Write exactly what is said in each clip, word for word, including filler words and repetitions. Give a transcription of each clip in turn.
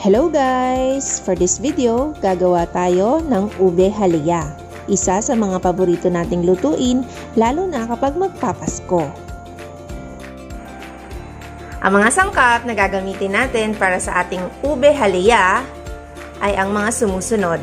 Hello guys! For this video, gagawa tayo ng ube halaya. Isa sa mga paborito nating lutuin, lalo na kapag magpapasko. Ang mga sangkap na gagamitin natin para sa ating ube halaya ay ang mga sumusunod.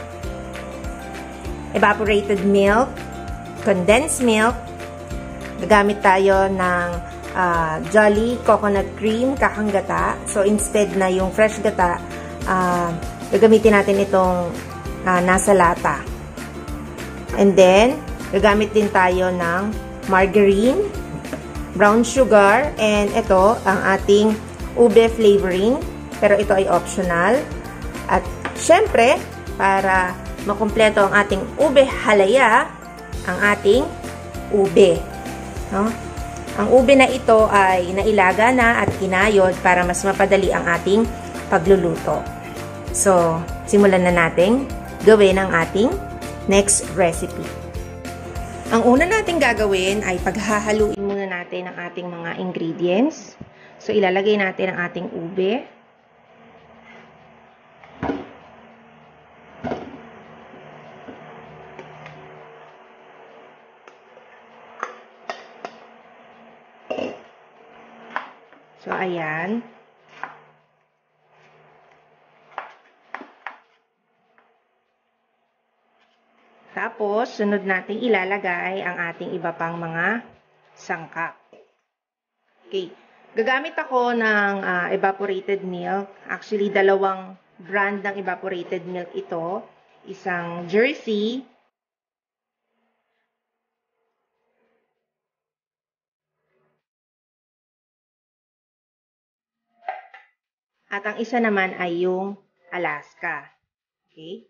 Evaporated milk, condensed milk, gagamit tayo ng Uh, Jolly coconut cream, kakang gata. So, instead na yung fresh gata, uh, gagamitin natin itong uh, nasa lata. And then, gagamit din tayo ng margarine, brown sugar, and ito, ang ating ube flavoring. Pero ito ay optional. At, syempre, para makumpleto ang ating ube halaya, ang ating ube. No? Ang ube na ito ay nailaga na at kinayod para mas mapadali ang ating pagluluto. So, simulan na natin gawin ang ating next recipe. Ang una nating gagawin ay paghahaluin muna natin ang ating mga ingredients. So, ilalagay natin ang ating ube. So, ayan. Tapos, sunod natin ilalagay ang ating iba pang mga sangkap. Okay. Gagamit ako ng uh, evaporated milk. Actually, dalawang brand ng evaporated milk ito. Isang Jersey. At ang isa naman ay yung Alaska. Okay?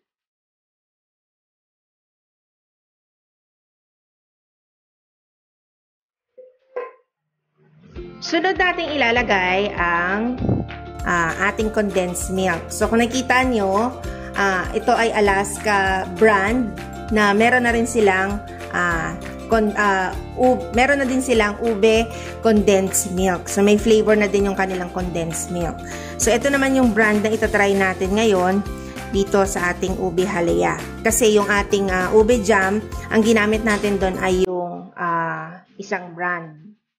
Sunod nating ilalagay ang uh, ating condensed milk. So, kung nakita nyo, uh, ito ay Alaska brand na meron na rin silang uh, Con, uh, ub, meron na din silang ube condensed milk. So, may flavor na din yung kanilang condensed milk. So, ito naman yung brand na itatry natin ngayon dito sa ating ube halaya. Kasi yung ating uh, ube jam, ang ginamit natin doon ay yung uh, isang brand.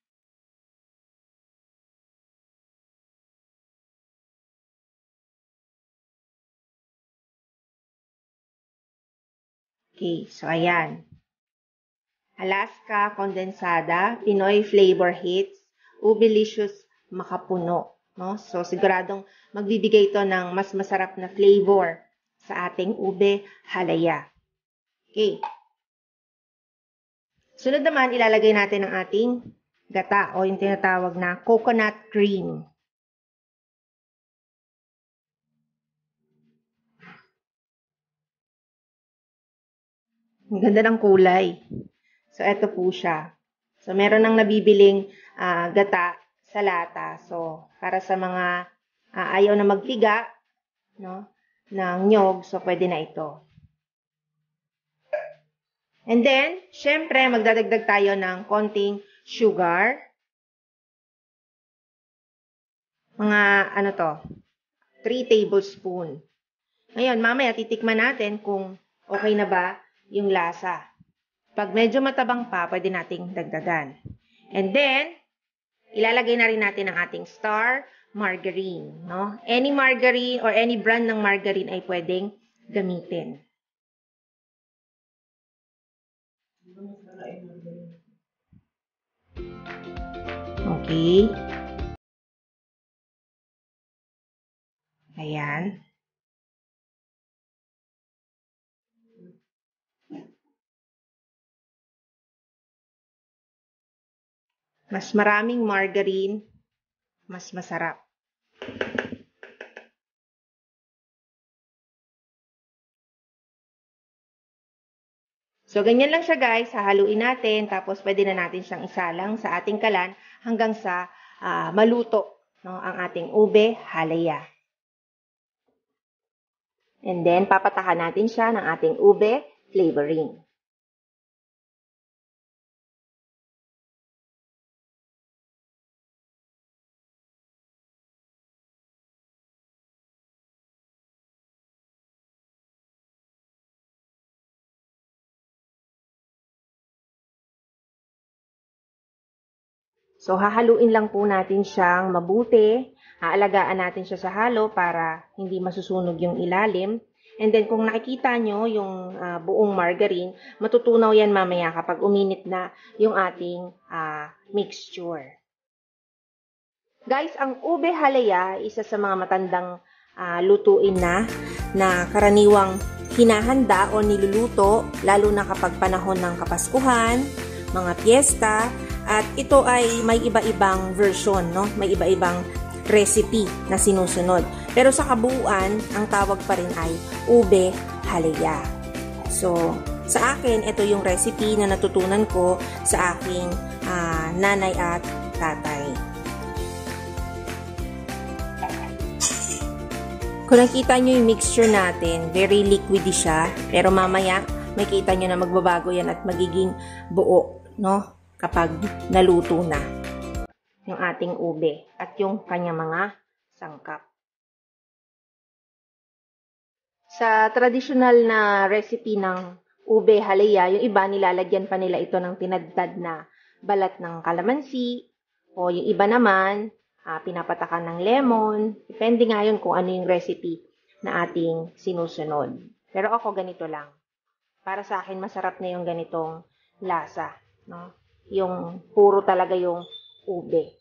Okay, so ayan. Alaska Condensada, Pinoy Flavor Hits, Ubelicious Makapuno. No? So, siguradong magbibigay ito ng mas masarap na flavor sa ating ube halaya. Okay. Sunod naman, ilalagay natin ang ating gata o yung tinatawag na coconut cream. Ang ganda ng kulay. So, ito po siya. So, meron nang nabibiling uh, gata sa lata. So, para sa mga uh, ayaw na magpiga, no, ng nyog, so pwede na ito. And then, syempre, magdadagdag tayo ng konting sugar. Mga, ano to, three tablespoons. Ngayon, mamaya titikman natin kung okay na ba yung lasa. Pag medyo matabang pa, pwede nating dagdagan. And then, ilalagay na rin natin ang ating star margarine. No? Any margarine or any brand ng margarine ay pwedeng gamitin. Okay. Ayan. Mas maraming margarine, mas masarap. So, ganyan lang siya guys. Hahaluin natin. Tapos, pwede na natin siyang isalang sa ating kalan hanggang sa uh, maluto, no, ang ating ube halaya. And then, papatakan natin siya ng ating ube flavoring. So, hahaluin lang po natin siyang mabuti. Aalagaan natin siya sa halo para hindi masusunog yung ilalim. And then, kung nakikita nyo yung uh, buong margarine, matutunaw yan mamaya kapag uminit na yung ating uh, mixture. Guys, ang ube halaya, isa sa mga matandang uh, lutuin na, na karaniwang hinahanda o niluluto, lalo na kapag panahon ng Kapaskuhan, mga piyesta, at ito ay may iba-ibang version, no? May iba-ibang recipe na sinusunod. Pero sa kabuuan, ang tawag pa rin ay ube halaya. So, sa akin, ito yung recipe na natutunan ko sa aking uh, nanay at tatay. Kung nakita nyo yung mixture natin, very liquidy siya. Pero mamaya, makita nyo na magbabago yan at magiging buo, no? Kapag naluto na yung ating ube at yung kanya mga sangkap. Sa traditional na recipe ng ube halaya, yung iba nilalagyan pa nila ito ng tinadtad na balat ng kalamansi, o yung iba naman, uh, pinapatakan ng lemon. Depende nga yun kung ano yung recipe na ating sinusunod. Pero ako ganito lang. Para sa akin, masarap na yung ganitong lasa, no? Yung puro talaga yung ube.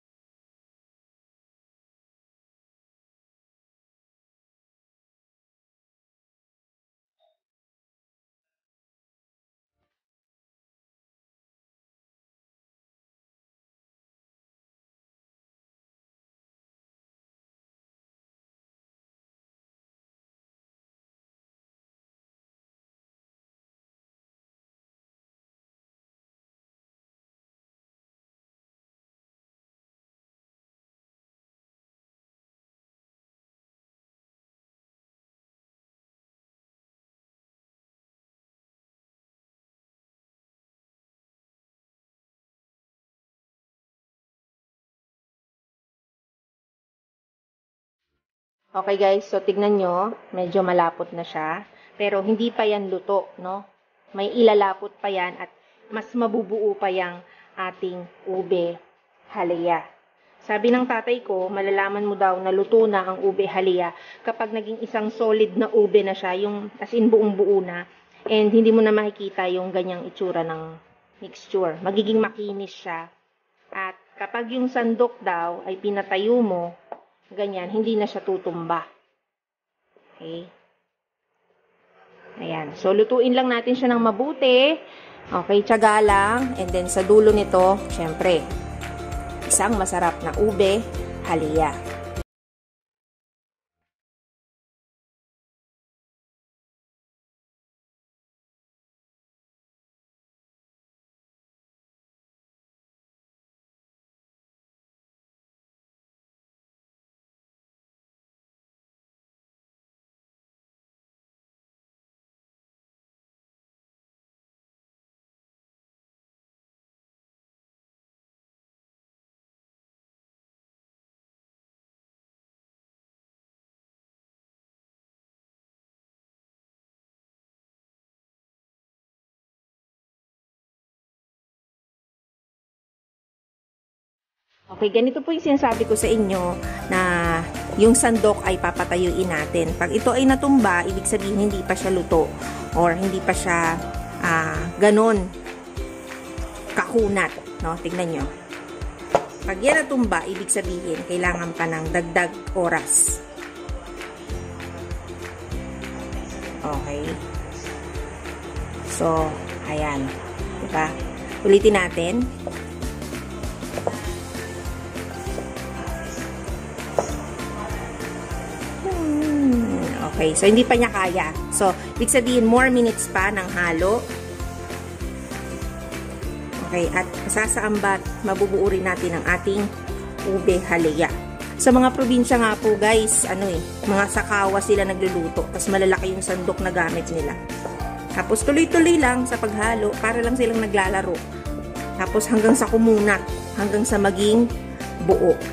Okay guys, so tignan nyo, medyo malapot na siya. Pero hindi pa yan luto, no? May ilalapot pa yan at mas mabubuo pa yung ating ube halaya. Sabi ng tatay ko, malalaman mo daw na luto na ang ube halaya kapag naging isang solid na ube na siya, yung as in buong buo na. And hindi mo na makikita yung ganyang itsura ng mixture. Magiging makinis siya. At kapag yung sandok daw ay pinatayo mo, ganyan, hindi na siya tutumba. Okay? Ayan. So, lutuin lang natin siya ng mabuti. Okay, tiyaga lang. And then, sa dulo nito, syempre, isang masarap na ube halaya. Okay, ganito po yung sinasabi ko sa inyo na yung sandok ay papatayuin natin. Pag ito ay natumba, ibig sabihin hindi pa siya luto or hindi pa siya uh, ganon kakunat. No? Tignan nyo. Pag yan natumba, ibig sabihin kailangan pa ng dagdag oras. Okay. So, ayan. Diba? Ulitin natin. Okay, so hindi pa niya kaya. So, ibig sabihin, more minutes pa ng halo. Okay, at sasaambat, mabubuo rin natin ang ating ube halaya. Sa mga probinsya nga po guys, ano eh, mga sakawa sila nagluluto. Tapos malalaki yung sandok na gamit nila. Tapos tuloy-tuloy lang sa paghalo, para lang silang naglalaro. Tapos hanggang sa kumunat, hanggang sa maging buo.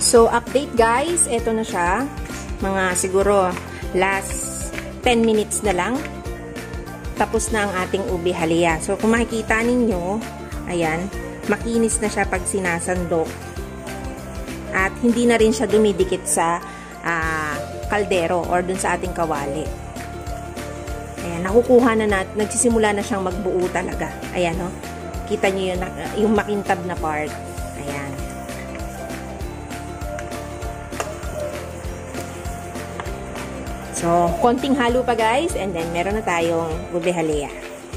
So, update guys, ito na siya. Mga siguro last ten minutes na lang. Tapos na ang ating ube halaya. So, kung makikita ninyo, ayan, makinis na siya pag sinasandok. At hindi na rin siya dumidikit sa uh, kaldero or dun sa ating kawali. Ayan, nakukuha na natin, nagsisimula na siyang magbuo talaga. Ayan, no? Kita nyo yun, yung makintab na part. Ayan. So, konting halo pa guys, and then meron na tayong ube halaya.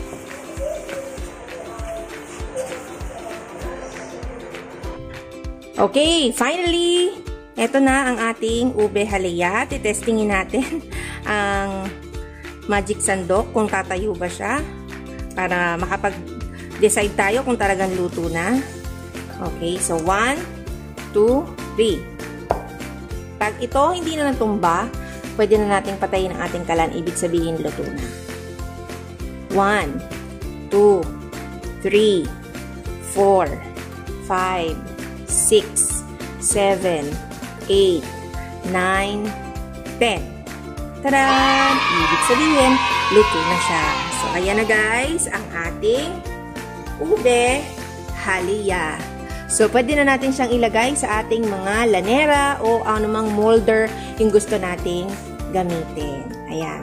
Okay, finally, eto na ang ating ube halaya. Titestingin natin ang magic sandok kung tatayo ba siya para makapag-decide tayo kung talagang luto na. Okay, so one, two, three. Pag ito hindi na natumba, pwede na nating patayin ang ating kalan. Ibig sabihin, luto na. one, two, three, four, five, six, seven, eight, nine, ten. Tadaan! Ibig sabihin, luto na siya. So, ayan na guys, ang ating ube halaya. So, pwede na natin siyang ilagay sa ating mga lanera o anumang molder yung gusto nating gamitin. Ayan.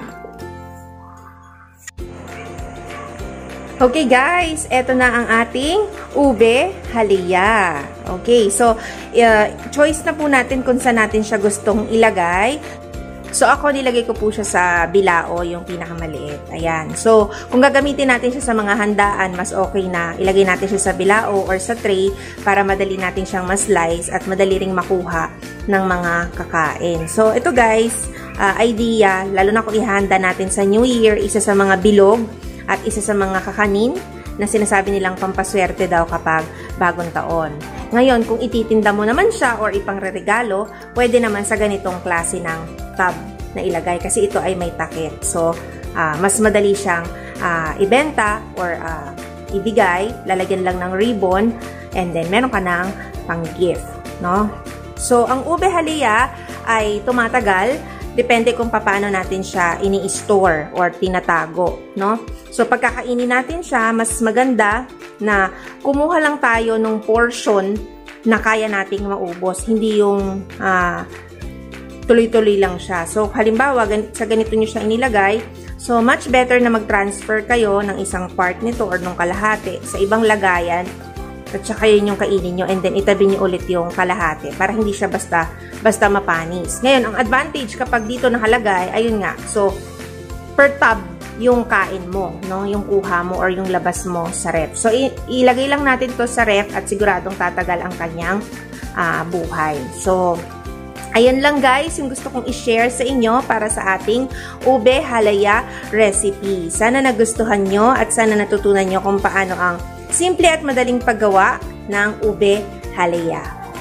Okay guys, eto na ang ating ube halaya. Okay, so uh, choice na po natin kung saan natin siya gustong ilagay. So ako nilagay ko po siya sa bilao, yung pinakamaliit. Ayan. So kung gagamitin natin siya sa mga handaan, mas okay na ilagay natin siya sa bilao or sa tray para madali natin siyang ma-slice at madali ring makuha ng mga kakain. So ito guys, uh, idea, lalo na kung ihanda natin sa New Year, isa sa mga bilog at isa sa mga kakanin na sinasabi nilang pampaswerte daw kapag bagong taon. Ngayon, kung ititinda mo naman siya or ipangreregalo, pwede naman sa ganitong klase ng tub na ilagay kasi ito ay may takip. So, uh, mas madali siyang uh, ibenta or uh, ibigay. Lalagyan lang ng ribbon and then meron ka ng pang-gift. No? So, ang ube halaya ay tumatagal. Depende kung paano natin siya ini-store or tinatago, no? So, pagkakainin natin siya, mas maganda na kumuha lang tayo ng portion na kaya nating maubos. Hindi yung uh, tuloy-tuloy lang siya. So, halimbawa, sa ganito nyo siya inilagay, so, much better na mag-transfer kayo ng isang part nito or ng kalahati sa ibang lagayan at saka yun yung kainin nyo and then itabi nyo ulit yung kalahati para hindi siya basta basta mapanis. Ngayon, ang advantage kapag dito nakalagay, ayun nga, so per tub yung kain mo, no? Yung kuha mo or yung labas mo sa ref. So, ilagay lang natin to sa ref at siguradong tatagal ang kanyang uh, buhay. So, ayan lang guys, yung gusto kong i-share sa inyo para sa ating ube halaya recipe. Sana nagustuhan nyo at sana natutunan nyo kung paano ang simple at madaling paggawa ng ube halaya.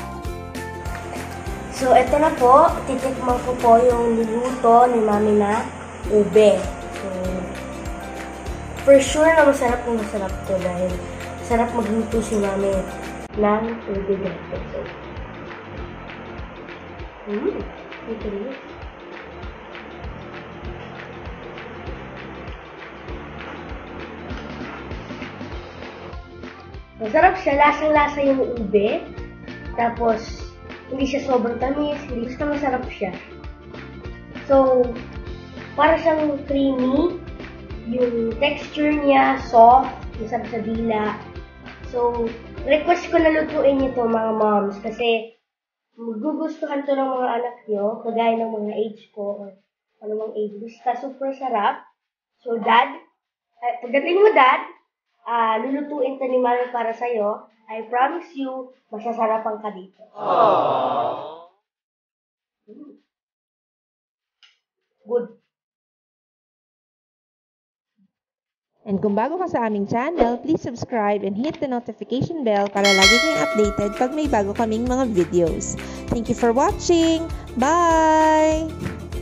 So, ito na po. Titikman ko po yung niluto ni Mami na ube. So, for sure na masarap na masarap to dahil sarap magluto si Mami ng ube dito. So, mmm, ito rin. Masarap siya, lasang-lasa yung ube. Tapos, hindi siya sobrang tamis, hindi basta masarap siya. So, para siyang creamy, yung texture niya, soft, masarap sa dila. So, request ko na lutuin ito mga moms kasi magugustuhan to ng mga anak nyo, kagaya ng mga age ko, or anumang age. Basta super sarap. So, dad, uh, pagdating mo dad, uh, lulutuin to ni Mami para sa'yo. I promise you, masasarapan ka dito. Aww. Mm. Good. And kung bago ka sa aming channel, please subscribe and hit the notification bell para lagi kayong updated pag may bago kaming mga videos. Thank you for watching! Bye!